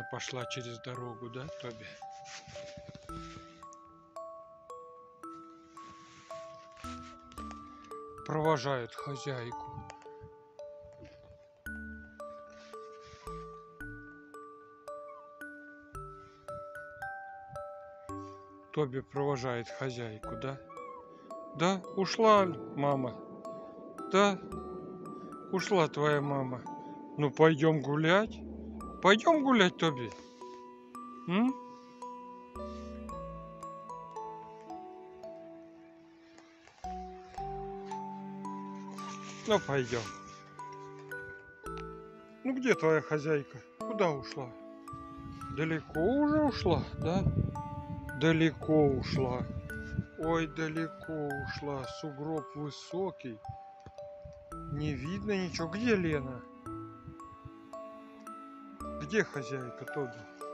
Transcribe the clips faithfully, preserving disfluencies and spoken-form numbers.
пошла через дорогу, да, Тоби? Провожает хозяйку. Тоби провожает хозяйку, да? Да, ушла мама. Да, ушла твоя мама. Ну, пойдем гулять. Пойдем гулять, Тоби. М? Ну, пойдем. Ну, где твоя хозяйка? Куда ушла? Далеко уже ушла, да? Далеко ушла. Ой, далеко ушла. Сугроб высокий. Не видно ничего. Где Лена? Где хозяйка, Тоби?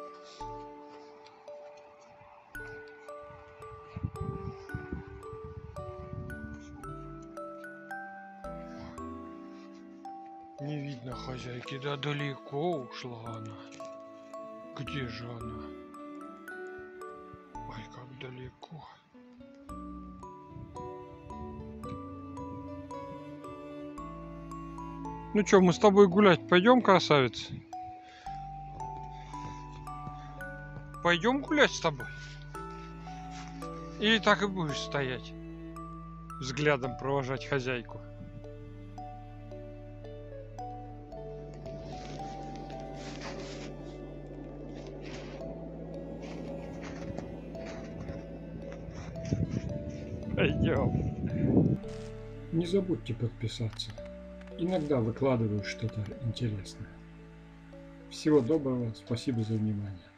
Не видно хозяйки. Да далеко ушла она. Где же она? Ой, как далеко. Ну что, мы с тобой гулять пойдем, красавица? Пойдем гулять с тобой? Или так и будешь стоять, взглядом провожать хозяйку? Пойдем. Не забудьте подписаться. Иногда выкладываю что-то интересное. Всего доброго, спасибо за внимание.